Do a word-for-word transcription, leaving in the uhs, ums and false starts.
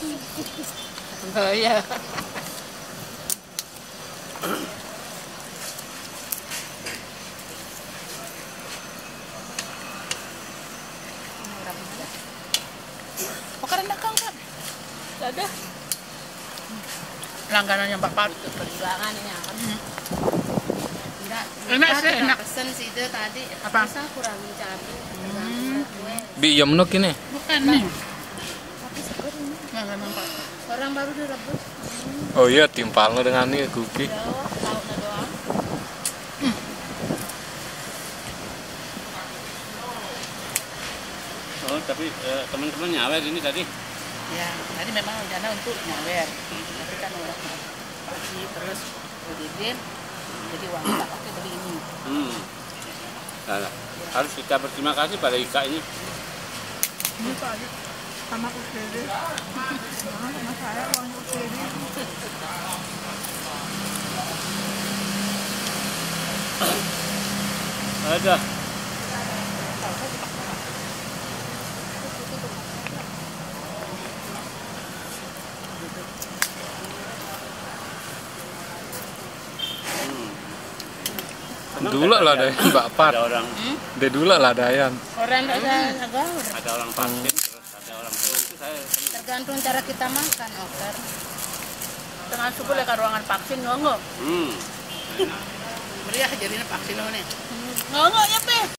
Oh iya. Oh karena kang kan? Gak ada. Langganannya Mbak Pat. Perjuangan ini kan. Hmm. Enggak. Enak sih, enak. Pesen sih itu tadi. Apa? Masa kurangin cabai. Hmm. Bi ya menuk ini. Bukan nih. Tapi seger ini. Nggak nampak. Orang baru direbus. Oh iya timpalnya dengan ini gugi. Jauh, lauknya doang. Oh, tapi eh, teman-teman nyawer ini tadi. Ya, tadi memang rencana untuk nyawer. Tapi kan orang pagi terus udin, jadi uang tak pakai beli ini. Hmm. Nah, harus kita berterima kasih pada Ika ini. Ini Pak aja sama U C D. Sama saya uangnya U C D. Ada. Dulu lah dayan Mbak Pat. Ada orang, Hmm? De dulu lah dayan. Orang ada gaul. ada orang vaksin, terus ada orang senang itu saya senang. Tergantung cara kita makan, Oker. Tengah subuh lek ruangan vaksin ngongo. Hmm. Meriah jadinya vaksin nih. Nggak, nggak, ya, Pe.